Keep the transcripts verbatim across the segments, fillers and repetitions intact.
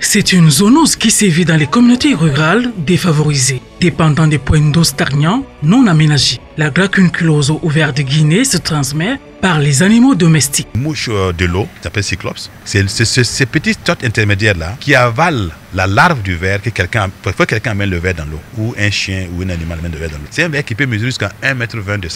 C'est une zoonose qui sévit dans les communautés rurales défavorisées, dépendant des points d'eau stagnants non aménagés. La dracunculose au ver de Guinée se transmet par les animaux domestiques. Mouche de l'eau, qui s'appelle cyclops, c'est ces petites totes intermédiaires-là qui avalent la larve du ver que quelqu'un, parfois quelqu'un amène le ver dans l'eau, ou un chien ou un animal amène le ver dans l'eau. C'est un ver qui peut mesurer jusqu'à un mètre vingt de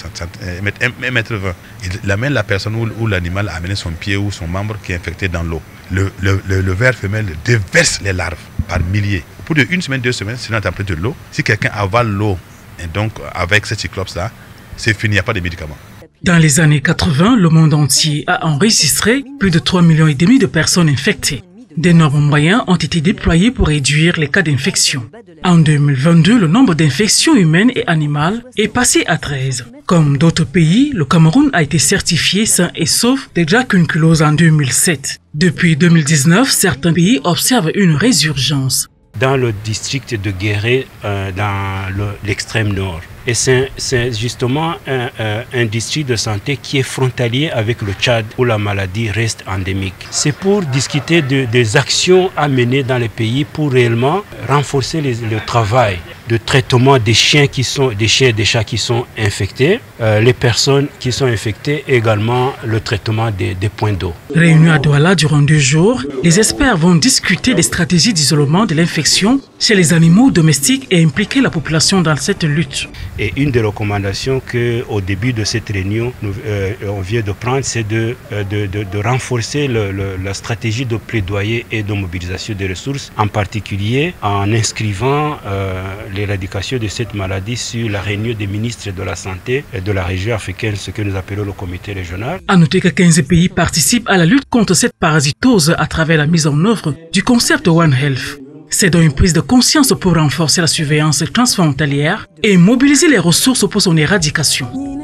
un mètre vingt. Il amène la personne ou, ou l'animal a amené son pied ou son membre qui est infecté dans l'eau. Le, le, le, le ver femelle déverse les larves par milliers. Au bout d'une semaine, deux semaines, c'est la température de l'eau. Si quelqu'un avale l'eau, et donc avec ce cyclops-là, c'est fini, il n'y a pas de médicaments. Dans les années quatre-vingt, le monde entier a enregistré plus de trois millions et demi de personnes infectées. D'énormes moyens ont été déployés pour réduire les cas d'infection. En deux mille vingt-deux, le nombre d'infections humaines et animales est passé à treize. Comme d'autres pays, le Cameroun a été certifié sain et sauf de dracunculose en deux mille sept. Depuis deux mille dix-neuf, certains pays observent une résurgence. Dans le district de Guéré, euh, dans l'extrême nord. Et c'est justement un, un, un district de santé qui est frontalier avec le Tchad où la maladie reste endémique. C'est pour discuter de, des actions à mener dans les pays pour réellement renforcer les, le travail de traitement des chiens qui sont des chiens et des chats qui sont infectés, euh, les personnes qui sont infectées, et également le traitement des, des points d'eau. Réunis à Douala durant deux jours, les experts vont discuter des stratégies d'isolement de l'infection chez les animaux domestiques et impliquer la population dans cette lutte. Et une des recommandations qu'au début de cette réunion, nous, euh, on vient de prendre, c'est de, de, de, de renforcer le, le, la stratégie de plaidoyer et de mobilisation des ressources, en particulier en inscrivant euh, l'éradication de cette maladie sur la réunion des ministres de la Santé de la région africaine, ce que nous appelons le comité régional. À noter que quinze pays participent à la lutte contre cette parasitose à travers la mise en œuvre du concept One Health. C'est donc une prise de conscience pour renforcer la surveillance transfrontalière et mobiliser les ressources pour son éradication.